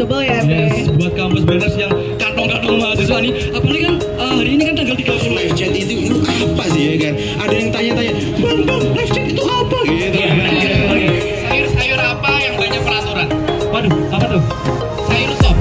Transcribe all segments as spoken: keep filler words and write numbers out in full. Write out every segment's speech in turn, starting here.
double ya, Yes, buat kampus banners yang kantong-kantong mahasiswa nih. Apalagi kan uh, hari ini kan tanggal tiga puluh. Live chat itu itu apa sih ya kan? Ada yang tanya-tanya, bang bang live chat itu apa gitu? Sayur-sayur apa yang banyak peraturan? Waduh, apa tuh? Sayur sop.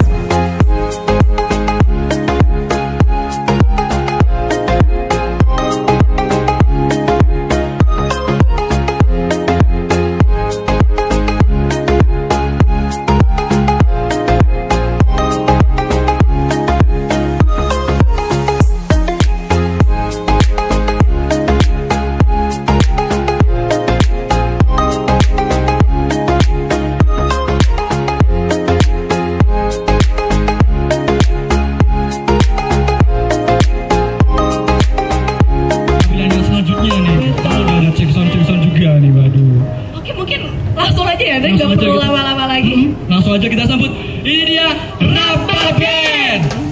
Oke, mungkin langsung aja ya, Neng, nggak perlu lama-lama lagi. Langsung aja kita sambut. Ini dia Rapa Band.